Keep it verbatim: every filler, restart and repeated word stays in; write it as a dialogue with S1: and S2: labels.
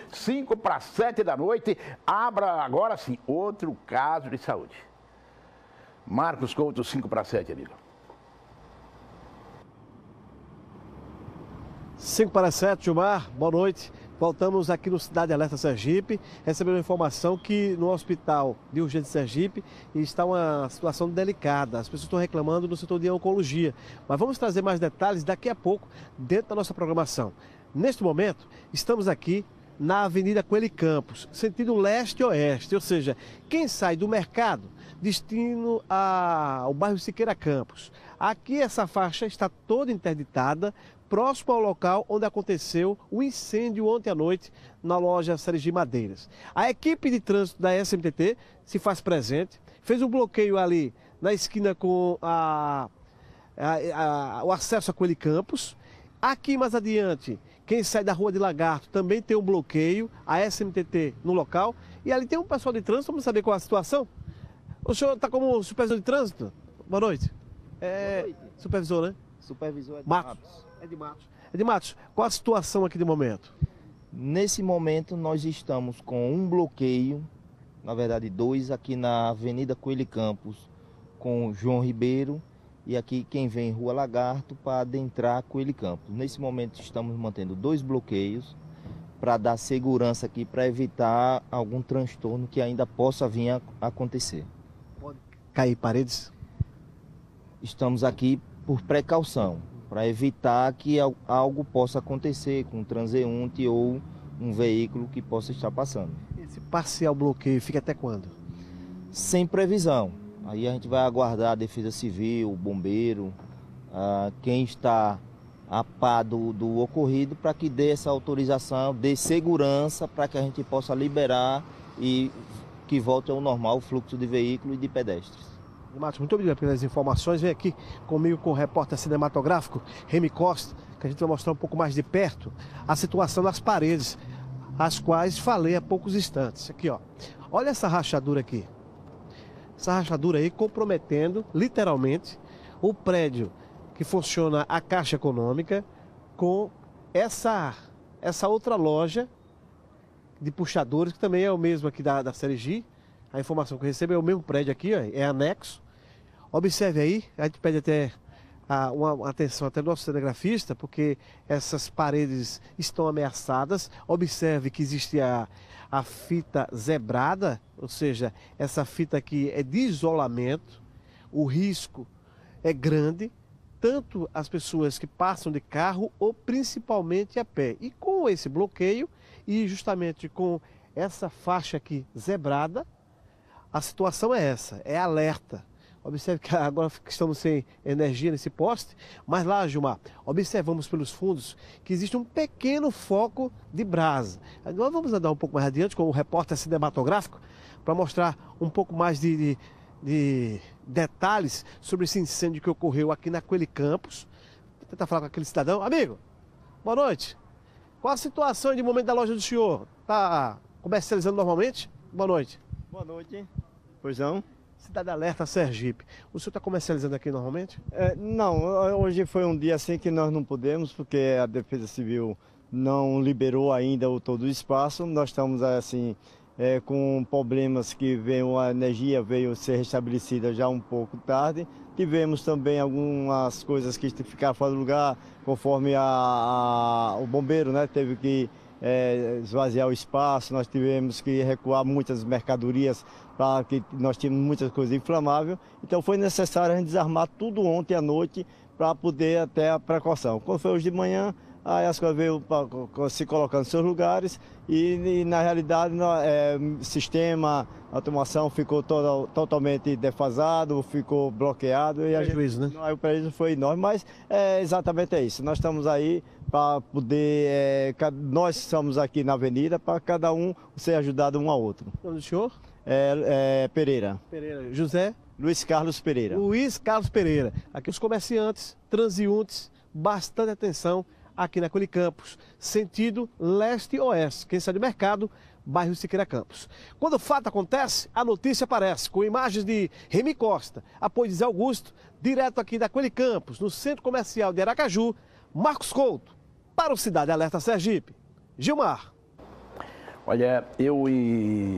S1: cinco para sete da noite. Abra agora sim outro caso de saúde. Marcos Couto, cinco para sete, amigo.
S2: cinco para sete, Gilmar, boa noite. Voltamos aqui no Cidade Alerta Sergipe, recebendo informação que no Hospital de Urgência Sergipe está uma situação delicada. As pessoas estão reclamando no setor de oncologia. Mas vamos trazer mais detalhes daqui a pouco dentro da nossa programação. Neste momento, estamos aqui na Avenida Coelho Campos, sentido leste-oeste, ou seja, quem sai do mercado, destino ao bairro Siqueira Campos. Aqui essa faixa está toda interditada, próximo ao local onde aconteceu o incêndio ontem à noite na loja Sergi Madeiras. A equipe de trânsito da S M T T se faz presente, fez um bloqueio ali na esquina com a, a, a, o acesso a Coelho Campos. Aqui mais adiante, quem sai da Rua de Lagarto também tem um bloqueio, a S M T T no local. E ali tem um pessoal de trânsito, vamos saber qual é a situação? O senhor está como supervisor de trânsito? Boa noite. É, Boa noite. Supervisor, né?
S3: Supervisor é de
S2: Matos.
S3: Matos.
S2: É de Matos. É de Matos, qual a situação aqui de momento?
S3: Nesse momento nós estamos com um bloqueio, na verdade dois, aqui na Avenida Coelho Campos, com João Ribeiro, e aqui quem vem Rua Lagarto para adentrar Coelho Campos. Nesse momento estamos mantendo dois bloqueios para dar segurança aqui, para evitar algum transtorno que ainda possa vir a acontecer.
S2: Pode cair paredes?
S3: Estamos aqui por precaução, para evitar que algo possa acontecer com um transeunte ou um veículo que possa estar passando.
S2: Esse parcial bloqueio fica até quando?
S3: Sem previsão. Aí a gente vai aguardar a Defesa Civil, o bombeiro, uh, quem está a par do, do ocorrido, para que dê essa autorização, dê segurança para que a gente possa liberar e que volte ao normal o fluxo de veículos e de pedestres.
S2: Matos, muito obrigado pelas informações. Vem aqui comigo com o repórter cinematográfico Remy Costa, que a gente vai mostrar um pouco mais de perto a situação das paredes, as quais falei há poucos instantes. Aqui, ó. Olha essa rachadura aqui. Essa rachadura aí comprometendo, literalmente, o prédio que funciona a Caixa Econômica com essa, essa outra loja de puxadores, que também é o mesmo aqui da, da Sergi. A informação que eu recebo é o mesmo prédio aqui, ó, é anexo. Observe aí, a gente pede até a, uma, uma atenção até do nosso cinegrafista, porque essas paredes estão ameaçadas. Observe que existe a, a fita zebrada, ou seja, essa fita aqui é de isolamento. O risco é grande, tanto as pessoas que passam de carro ou principalmente a pé. E com esse bloqueio e justamente com essa faixa aqui zebrada, a situação é essa, é alerta. Observe que agora estamos sem energia nesse poste, mas lá, Gilmar, observamos pelos fundos que existe um pequeno foco de brasa. Nós vamos andar um pouco mais adiante com o repórter cinematográfico para mostrar um pouco mais de, de, de detalhes sobre esse incêndio que ocorreu aqui na Coelho Campos. Vou tentar falar com aquele cidadão. Amigo, boa noite. Qual a situação de momento da loja do senhor? Está comercializando normalmente? Boa noite.
S4: Boa noite. Pois não?
S2: Cidade Alerta Sergipe. O senhor está comercializando aqui normalmente?
S4: É, não, hoje foi um dia assim que nós não podemos, porque a Defesa Civil não liberou ainda o todo o espaço. Nós estamos assim é, com problemas que veio, a energia veio ser restabelecida já um pouco tarde. Tivemos também algumas coisas que ficaram fora do lugar, conforme a, a, o bombeiro, né, teve que É, esvaziar o espaço. Nós tivemos que recuar muitas mercadorias, para que nós tínhamos muitas coisas inflamáveis, então foi necessário a gente desarmar tudo ontem à noite para poder até a precaução. Quando foi hoje de manhã, aí as coisas veio pra, se colocando em seus lugares e, e na realidade no, é, sistema, automação ficou todo, totalmente defasado, ficou bloqueado e a
S2: prejuízo,
S4: gente,
S2: né?
S4: Aí o prejuízo foi enorme, mas é exatamente é isso. Nós estamos aí para poder, é, nós estamos aqui na avenida para cada um ser ajudado um ao outro.
S2: O nome do senhor?
S4: É, é Pereira.
S2: Pereira. José?
S4: Luiz Carlos Pereira.
S2: Luiz Carlos Pereira. Aqui os comerciantes, transeuntes, bastante atenção aqui na Coelho Campos, sentido leste-oeste. Quem sai do mercado, bairro Siqueira Campos. Quando o fato acontece, a notícia aparece com imagens de Remy Costa, apoio de Zé Augusto, direto aqui da Coelho Campos, no Centro Comercial de Aracaju, Marcos Couto, para o Cidade Alerta Sergipe. Gilmar.
S1: Olha, eu e